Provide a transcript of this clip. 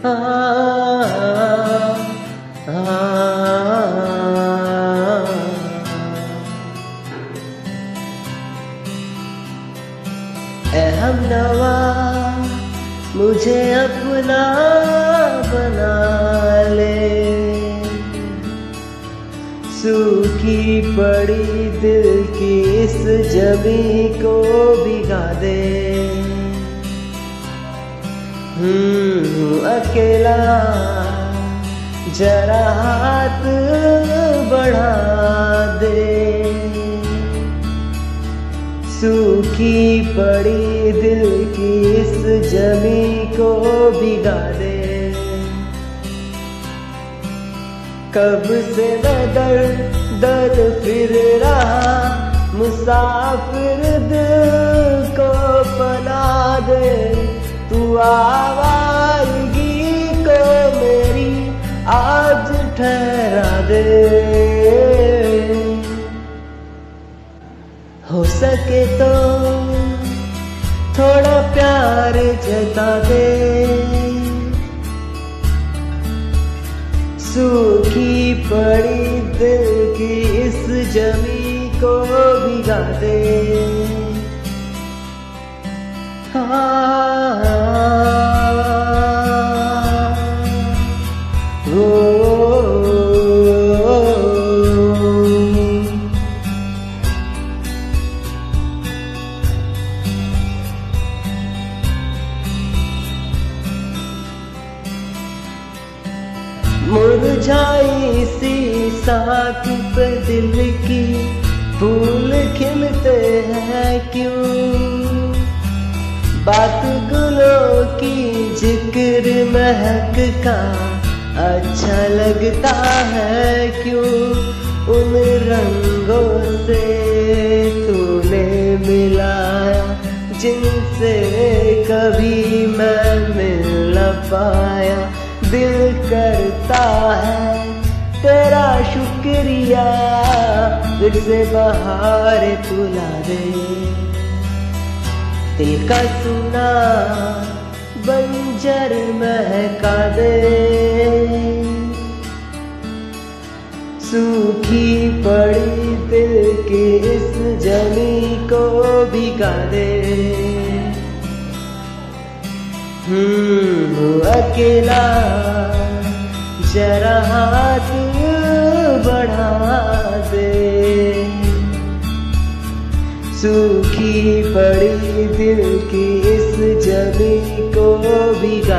ऐ हमनवा मुझे अपना बना ले, सूखी पड़ी दिल की इस जमी को भिगा दे। अकेला जरा हाथ बढ़ा दे, सूखी पड़ी दिल की इस जमी को भिगा दे। कब से मैं दर दर फिर रहा, मुसाफिर दिल को पना दे। तू आवाज़गी को मेरी आज ठहरा दे। हो सके तो थोड़ा प्यार जता दे, सूखी पड़ी दिल की इस जमी को भिगा दे। मुरझाई सी साख पे दिल की फूल खिलते हैं क्यों, बात गुलों की जिक्र महक का अच्छा लगता है क्यों। उन रंगों से तूने मिलाया जिनसे कभी मैं मिल न पाया। दिल करता है तेरा शुक्रिया, फिर से बहार तुला दे। दिल का सुना बंजर महका दे, सूखी पड़ी दिल की इस जमी को भिगा दे। अकेला जरा हाथ बढ़ा दे, सूखी पड़ी दिल की इस जमी को भिगा